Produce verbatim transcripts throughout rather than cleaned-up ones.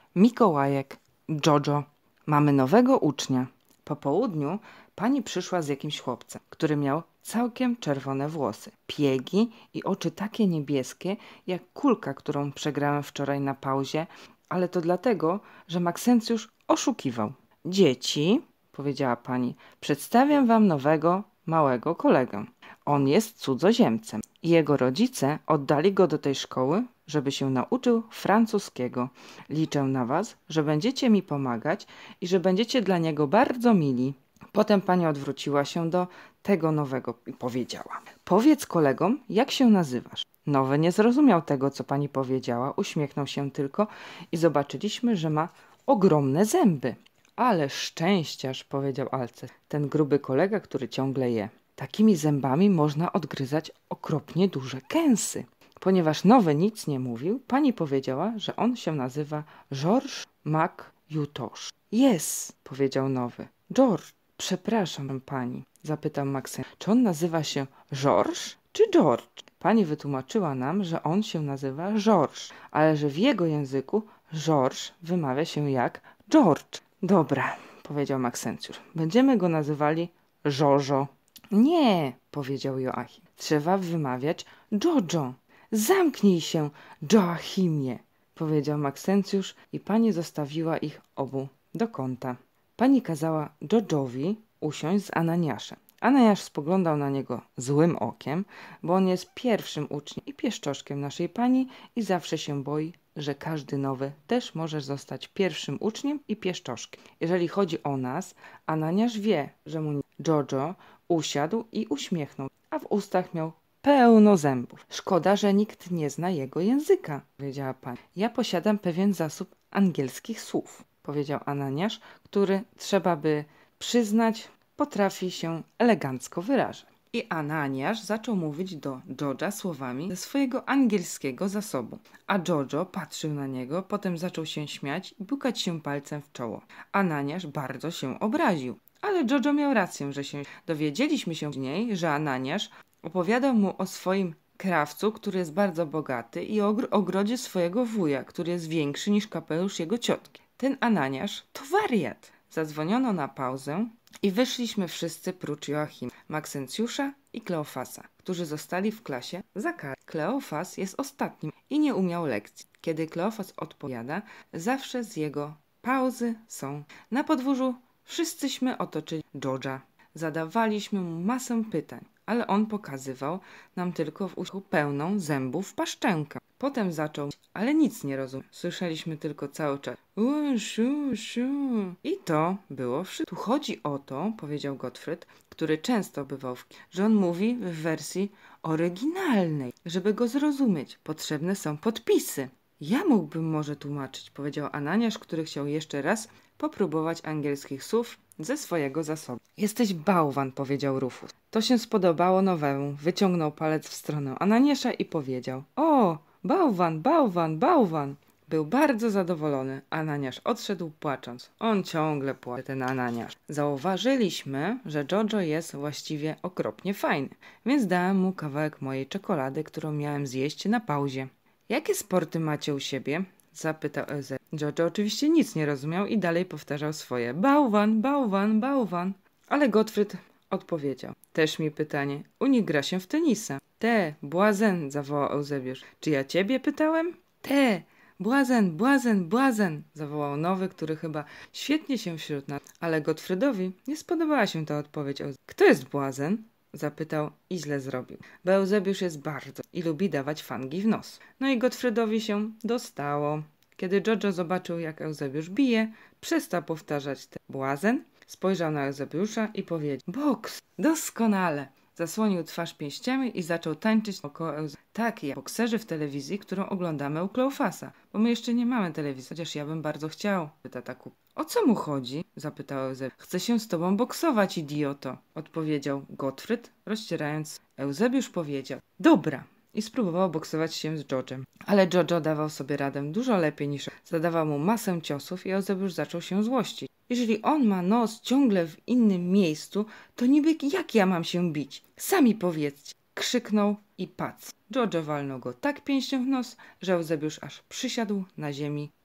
Mikołajek, Jojo. Mamy nowego ucznia. Po południu pani przyszła z jakimś chłopcem, który miał całkiem czerwone włosy, piegi i oczy takie niebieskie, jak kulka, którą przegrałem wczoraj na pauzie, ale to dlatego, że Maksencjusz oszukiwał. Dzieci, powiedziała pani, przedstawiam wam nowego, małego kolegę. On jest cudzoziemcem i jego rodzice oddali go do tej szkoły, żeby się nauczył francuskiego. Liczę na was, że będziecie mi pomagać i że będziecie dla niego bardzo mili. Potem pani odwróciła się do tego nowego i powiedziała: powiedz kolegom, jak się nazywasz. Nowy nie zrozumiał tego, co pani powiedziała, uśmiechnął się tylko i zobaczyliśmy, że ma ogromne zęby. Ale szczęściarz, powiedział Alces, ten gruby kolega, który ciągle je. Takimi zębami można odgryzać okropnie duże kęsy. Ponieważ Nowy nic nie mówił, pani powiedziała, że on się nazywa Georges MacIntosh. Yes, powiedział Nowy. George, przepraszam pani, zapytał Maksym. Czy on nazywa się Georges czy George? Pani wytłumaczyła nam, że on się nazywa Georges, ale że w jego języku Georges wymawia się jak George. Dobra, powiedział Maksencjusz. Będziemy go nazywali Jojo. Nie, powiedział Joachim. Trzeba wymawiać Jojo. Zamknij się, Joachimie, powiedział Maksencjusz i pani zostawiła ich obu do kąta. Pani kazała Jojowi usiąść z Ananiaszem. Ananiasz spoglądał na niego złym okiem, bo on jest pierwszym uczniem i pieszczoszkiem naszej pani i zawsze się boi, że każdy nowy też może zostać pierwszym uczniem i pieszczoszkiem. Jeżeli chodzi o nas, Ananiasz wie, że mu nie... Jojo usiadł i uśmiechnął, a w ustach miał pełno zębów. Szkoda, że nikt nie zna jego języka, powiedziała pani. Ja posiadam pewien zasób angielskich słów, powiedział Ananiasz, który, trzeba by przyznać, potrafi się elegancko wyrażać. I Ananiasz zaczął mówić do Joja słowami ze swojego angielskiego zasobu. A Jojo patrzył na niego, potem zaczął się śmiać i pukać się palcem w czoło. Ananiasz bardzo się obraził. Ale Jojo miał rację, że się... Dowiedzieliśmy się później, że Ananiasz opowiadał mu o swoim krawcu, który jest bardzo bogaty, i o ogrodzie swojego wuja, który jest większy niż kapelusz jego ciotki. Ten Ananiasz to wariat. Zadzwoniono na pauzę i wyszliśmy wszyscy prócz Joachima, Maksencjusza i Kleofasa, którzy zostali w klasie za karę. Kleofas jest ostatnim i nie umiał lekcji. Kiedy Kleofas odpowiada, zawsze z jego pauzy są. Na podwórzu wszyscyśmy otoczyli George'a. Zadawaliśmy mu masę pytań, ale on pokazywał nam tylko w uchu pełną zębów paszczękę. Potem zaczął, ale nic nie rozumiał. Słyszeliśmy tylko cały czas u, szu, szu. I to było wszystko. Tu chodzi o to, powiedział Gottfried, który często bywał w że on mówi w wersji oryginalnej. Żeby go zrozumieć, potrzebne są podpisy. Ja mógłbym może tłumaczyć, powiedział Ananiasz, który chciał jeszcze raz popróbować angielskich słów ze swojego zasobu. Jesteś bałwan, powiedział Rufus. To się spodobało Nowemu. Wyciągnął palec w stronę Ananiasza i powiedział: o, bałwan, bałwan, bałwan. Był bardzo zadowolony. Ananiasz odszedł płacząc. On ciągle płacze, ten Ananiasz. Zauważyliśmy, że Jojo jest właściwie okropnie fajny, więc dałem mu kawałek mojej czekolady, którą miałem zjeść na pauzie. Jakie sporty macie u siebie? Zapytał Eusebio. Jojo oczywiście nic nie rozumiał i dalej powtarzał swoje bałwan, bałwan, bałwan. Ale Gottfried odpowiedział. Też mi pytanie. U nich gra się w tenisa. Te, błazen, zawołał Eusebiusz. Czy ja ciebie pytałem? Te, błazen, błazen, błazen, zawołał Nowy, który chyba świetnie się wśród nas. Ale Gottfriedowi nie spodobała się ta odpowiedź. Kto jest błazen? Zapytał i źle zrobił, bo Eusebiusz jest bardzo i lubi dawać fangi w nos. No i Gottfriedowi się dostało. Kiedy Jojo zobaczył, jak Eusebiusz bije, przestał powtarzać ten błazen, spojrzał na Eusebiusza i powiedział: boks, doskonale. Zasłonił twarz pięściami i zaczął tańczyć około Eusebiusza. Tak, jak bokserzy w telewizji, którą oglądamy u Kleofasa, bo my jeszcze nie mamy telewizji, chociaż ja bym bardzo chciał, pyta Taku. O co mu chodzi? Zapytał Eusebiusz. Chcę się z tobą boksować, idioto, odpowiedział Gottfried, rozcierając. Eusebiusz powiedział: dobra. I spróbował boksować się z Jojem. Ale Jojo dawał sobie radę dużo lepiej niż zadawał mu masę ciosów i Eusebiusz zaczął się złościć. Jeżeli on ma nos ciągle w innym miejscu, to niby jak ja mam się bić? Sami powiedzcie. Krzyknął i pac. Jojo walnął go tak pięścią w nos, że Eusebiusz aż przysiadł na ziemi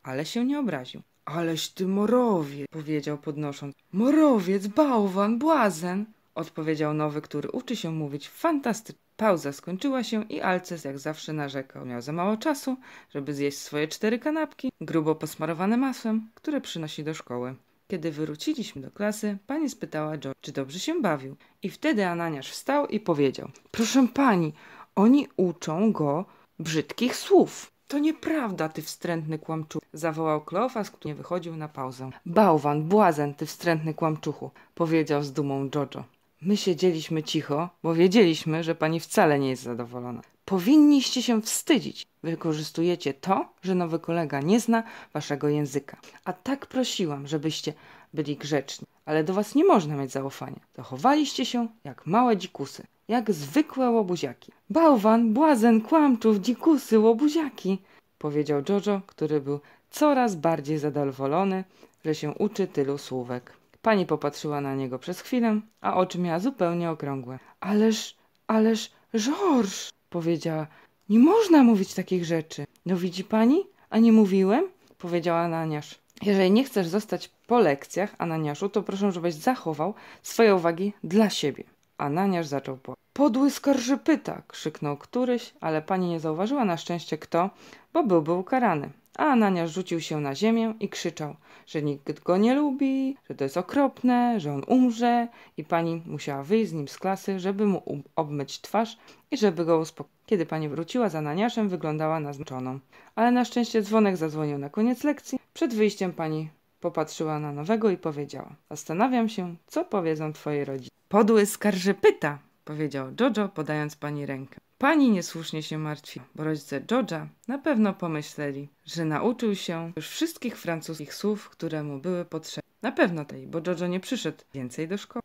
ale się nie obraził. Aleś ty morowiec, powiedział podnosząc. Morowiec, bałwan, błazen, odpowiedział nowy, który uczy się mówić fantastycznie. Pauza skończyła się i Alces jak zawsze narzekał. Miał za mało czasu, żeby zjeść swoje cztery kanapki, grubo posmarowane masłem, które przynosi do szkoły. Kiedy wróciliśmy do klasy, pani spytała George, czy dobrze się bawił. I wtedy Ananiasz wstał i powiedział: proszę pani, oni uczą go brzydkich słów. To nieprawda, ty wstrętny kłamczuchu, zawołał Kleofas, który nie wychodził na pauzę. Bałwan, błazen, ty wstrętny kłamczuchu, powiedział z dumą Jojo. My siedzieliśmy cicho, bo wiedzieliśmy, że pani wcale nie jest zadowolona. Powinniście się wstydzić. Wykorzystujecie to, że nowy kolega nie zna waszego języka. A tak prosiłam, żebyście byli grzeczni. Ale do was nie można mieć zaufania. Zachowaliście się jak małe dzikusy. Jak zwykłe łobuziaki. Bałwan, błazen, kłamczów, dzikusy, łobuziaki, powiedział Jojo, który był coraz bardziej zadowolony, że się uczy tylu słówek. Pani popatrzyła na niego przez chwilę, a oczy miała zupełnie okrągłe. Ależ, ależ, George, powiedziała. Nie można mówić takich rzeczy. No widzi pani? A nie mówiłem? Powiedział Ananiasz. Jeżeli nie chcesz zostać po lekcjach, Ananiaszu, to proszę, żebyś zachował swoje uwagi dla siebie. Ananiasz zaczął po. Podły skarżypyta! Krzyknął któryś, ale pani nie zauważyła na szczęście kto, bo byłby ukarany. A Ananiasz rzucił się na ziemię i krzyczał, że nikt go nie lubi, że to jest okropne, że on umrze i pani musiała wyjść z nim z klasy, żeby mu obmyć twarz i żeby go uspokoić. Kiedy pani wróciła z Ananiaszem, wyglądała na zmęczoną. Ale na szczęście dzwonek zadzwonił na koniec lekcji. Przed wyjściem pani popatrzyła na nowego i powiedziała: zastanawiam się, co powiedzą twoi rodzice. Podły skarżypyta, powiedział Jojo, podając pani rękę. Pani niesłusznie się martwi, bo rodzice George'a na pewno pomyśleli, że nauczył się już wszystkich francuskich słów, które mu były potrzebne. Na pewno tej, bo Jojo nie przyszedł więcej do szkoły.